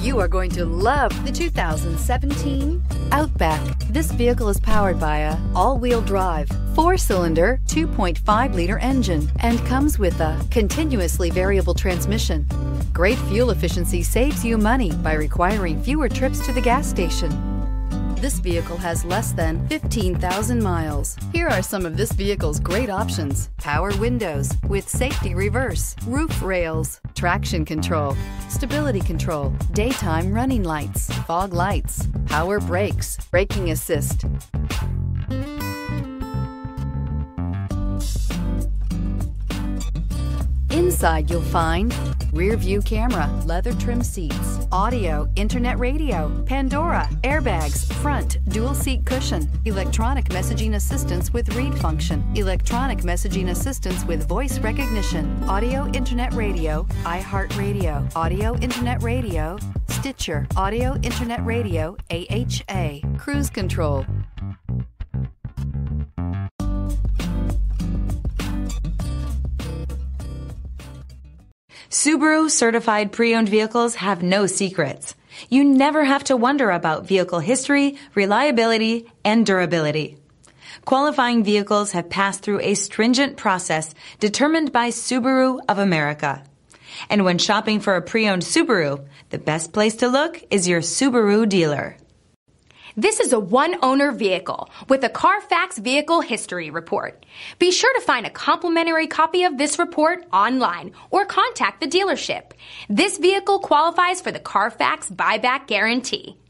You are going to love the 2017 Outback. This vehicle is powered by a all-wheel drive, 4-cylinder, 2.5-liter engine and comes with a continuously variable transmission. Great fuel efficiency saves you money by requiring fewer trips to the gas station. This vehicle has less than 15,000 miles. Here are some of this vehicle's great options: power windows with safety reverse, roof rails, traction control, stability control, daytime running lights, fog lights, power brakes, braking assist. Inside you'll find rear view camera, leather trim seats, audio, internet radio, Pandora, airbags, front, dual seat cushion, electronic messaging assistance with read function, electronic messaging assistance with voice recognition, audio, internet radio, iHeartRadio, audio, internet radio, Stitcher, audio, internet radio, AHA, cruise control. Subaru certified pre-owned vehicles have no secrets. You never have to wonder about vehicle history, reliability, and durability. Qualifying vehicles have passed through a stringent process determined by Subaru of America. And when shopping for a pre-owned Subaru, the best place to look is your Subaru dealer. This is a one-owner vehicle with a Carfax Vehicle History Report. Be sure to find a complimentary copy of this report online or contact the dealership. This vehicle qualifies for the Carfax Buyback Guarantee.